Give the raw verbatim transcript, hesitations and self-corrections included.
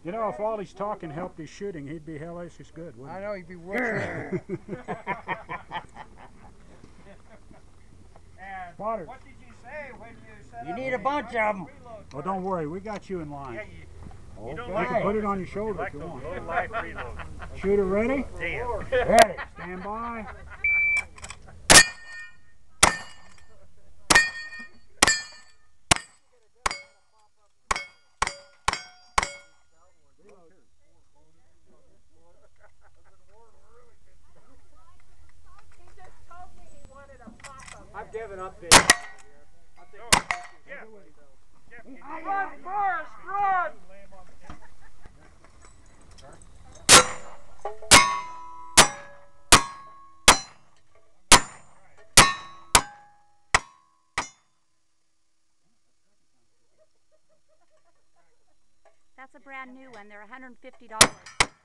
You know, if all his talking helped his shooting, he'd be hellacious good, wouldn't I he? know, he'd be working. Potter. What did you say when you set You up need a bunch of them. Oh, don't worry, we got you in line. Yeah, you, Oh, you don't you like can put those. it on your shoulder You like if you those want. low life reloads. Shooter ready? Damn. Ready. Stand by. I've given up this. Oh, yeah. Run, Forrest, run! That's a brand new one. They're one hundred fifty dollars.